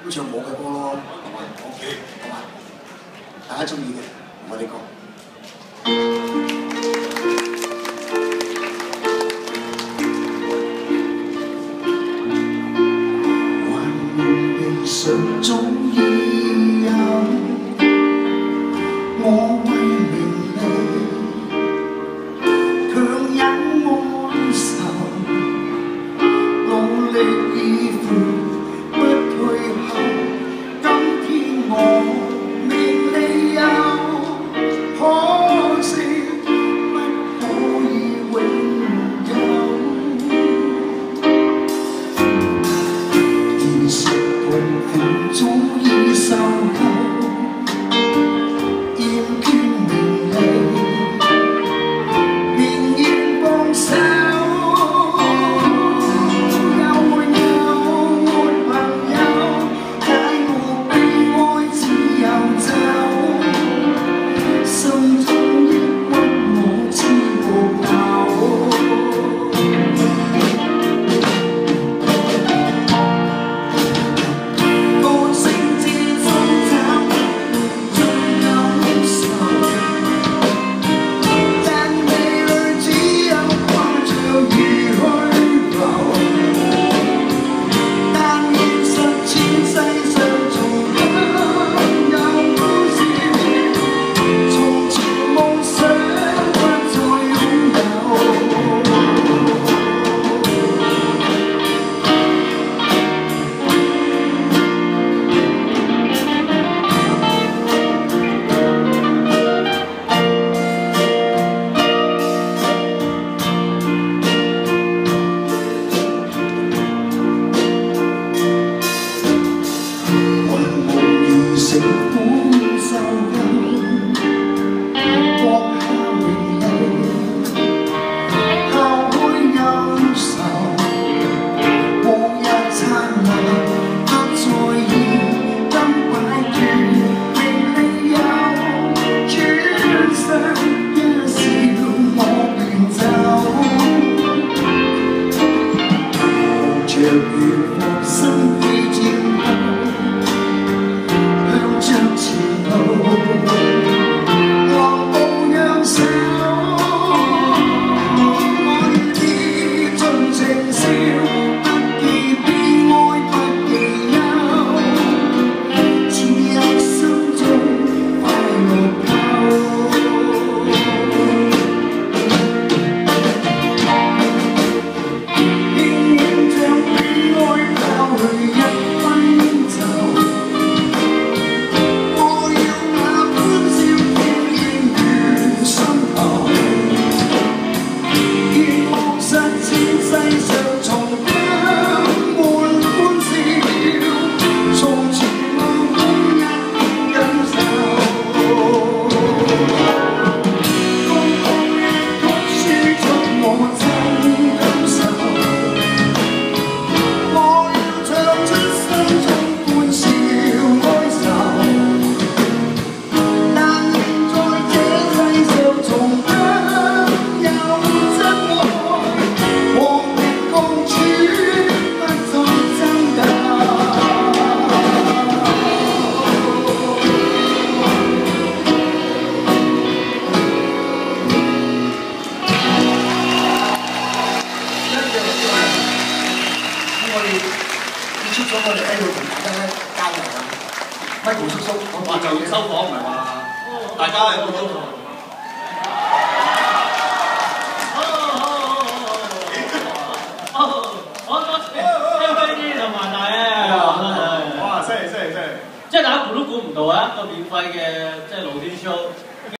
咁唱我嘅歌咯，係嘛 ？OK， 好嘛？大家中意嘅，我哋講。常總已有我為名利，強忍哀愁，努力以赴不退後。今天我名利有，可惜不可以永久。現實痛苦早已受夠，厭倦名利，寧願放手。有沒有沒朋友，解我悲哀只有走，心中抑鬱我知沒有。Michael 叔叔，我話就要收房，唔係話大家有冇都同。 啲同埋大啊！ 哇！犀利！ 即係大家估都估唔到啊！一個免費嘅即係露天 show。